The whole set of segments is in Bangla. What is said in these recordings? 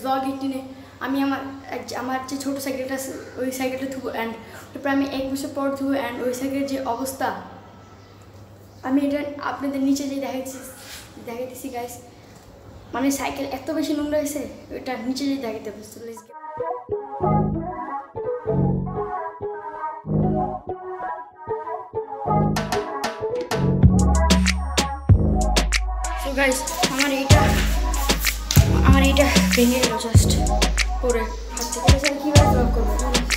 ব্লগ 18-এ আমি আমার যে ছোটো সাইকেলটা আছে ওই সাইকেলটা ধুবো অ্যান্ড তারপরে আমি 1 বছর পর ধুবো অ্যান্ড ওই সাইকেলের যে অবস্থা আমি এটা আপনাদের নিচে যে দেখাইতেছি গাইস, মানে সাইকেল এত বেশি নোংরা হয়েছে ওইটা নিচে যে দেখাইতে হবে। সো গাইস আমার এইটা ভেঙে গেল জাস্ট পরে হাত থেকে কীভাবে ব্লগ করবো।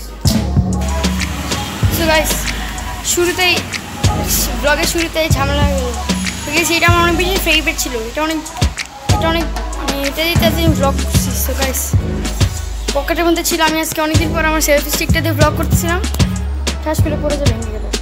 সো গাইস ব্লগের শুরুতেই ঝামেলা হয়ে গেল, ঠিক আছে? এটা আমার অনেক বেশি ফেভারিট ছিল, এটা অনেক মানে এটা দিয়ে ব্লগ করছি। সো গাইস পকেটের মধ্যে ছিল, আমি আজকে অনেকদিন পর আমার সেলফি স্টিকটা দিয়ে ব্লগ করতেছিলাম, ঠাস করে পরে যে ভেঙে গেল।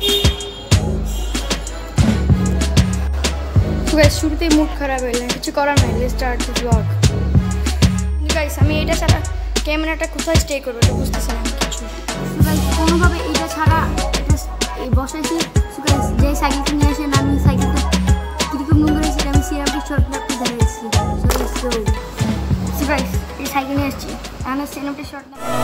সো গাইস শুরুতেই মুড খারাপ হয়ে গেল, কিছু করার নাই, let's start the blog. Guys আমি এটা ছাড়া ক্যামেরাটা কোথায় স্টে করবো এটা বুঝতেছি না কিছু। কোনোভাবে এটা ছাড়া এই বসাইছি। যে সাইকেলটা নিয়ে আসেন আমি সাইকেলটা কীরকম নোংরা হয়েছে আমি সিরাপটি শর্টটা একটু দেখাচ্ছি। এই সাইকেল নিয়ে আসছি আমি সিরাপটি শর্ট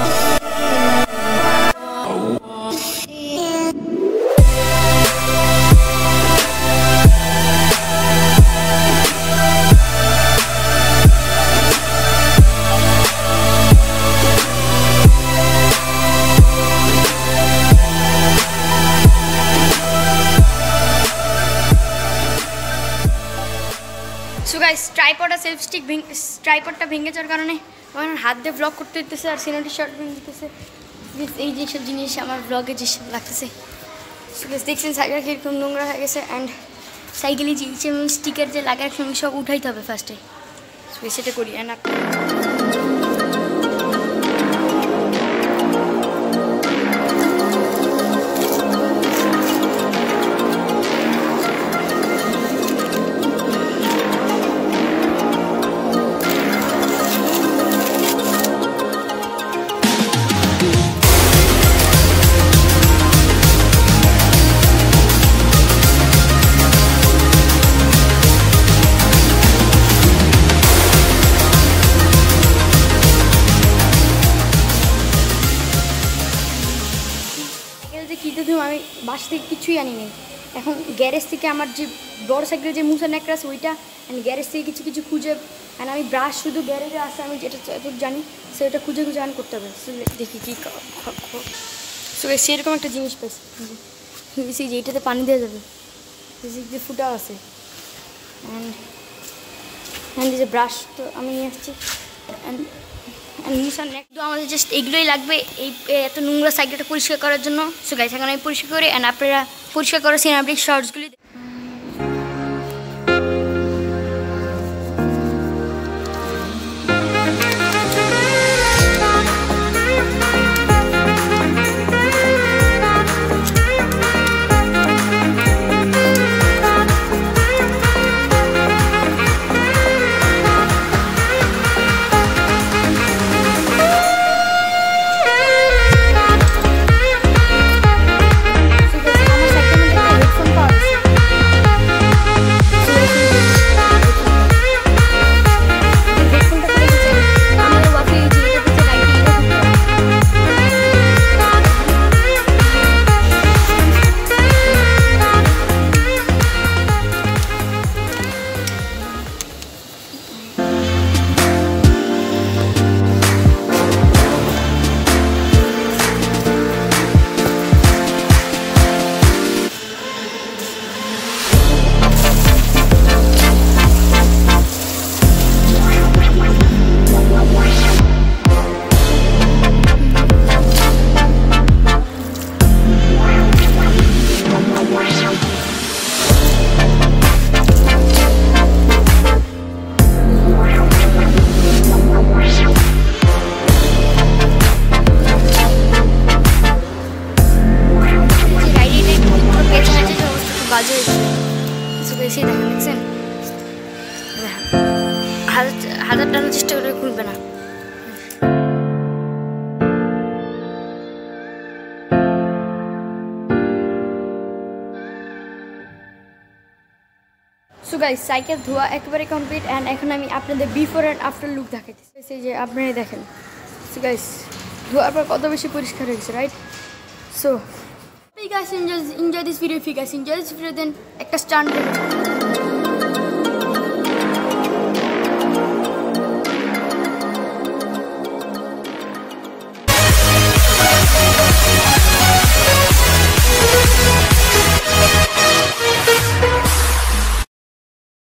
ট্রাইপডটা ভেঙে যাওয়ার কারণে আমার হাত দিয়ে ব্লগ করতে দিতেছে আর সিনেমাটি শর্ট ভেঙে দিতেছে। এই যেসব জিনিস আমার ব্লগে যেসব লাগতেছে দেখছেন সাইকেল কীরকম নোংরা হয়ে গেছে অ্যান্ড সাইকেলে যে স্টিকার যে লাগার সঙ্গে সব উঠাইতে হবে ফার্স্টে, সেটা করি। অ্যান্ড আমি বাসা থেকে কিছুই আনি নি, এখন গ্যারেজ থেকে আমার যে বড় সাইকেলের যে মুসার নেকড়া আছে ওইটা অ্যান্ড গ্যারেজ থেকে কিছু খুঁজে অ্যান্ড আমি ব্রাশ শুধু গ্যারেজে আসে আমি যেটা জানি সেটা খুঁজে আন করতে হবে। দেখি কী সেরকম একটা জিনিস পেয়েছি যে এইটাতে পানি দেওয়া যাবে, যে ফুটা আছে অ্যান্ড যে ব্রাশ তো আমি নিয়ে আসছি অ্যান্ড মুসার নেকড়া আমাদের জাস্ট এগুলোই লাগবে এই এত নোংরা সাইকেলটা পরিষ্কার করার জন্য। সো গাইস এখন আমি পরিষ্কার করি অ্যান্ড আপনারা পরিষ্কার করার সিনেমাটিক শর্টসগুলি বাজে কিছু বেশি দেখা দেখছেন, হাজার টানার চেষ্টা করে খুলবে না। সো সো গাইস সাইকেল ধোয়া একেবারে কমপ্লিট অ্যান্ড এখন আমি আপনাদের বিফোর অ্যান্ড আফটার লুক দেখাইতেছি। এই যে আপনারাই দেখেন। সো গাইস ধোয়ার পর কত বেশি পরিষ্কার হয়ে গেছে, right? So if you guys enjoy this video, then একটা স্টান্ট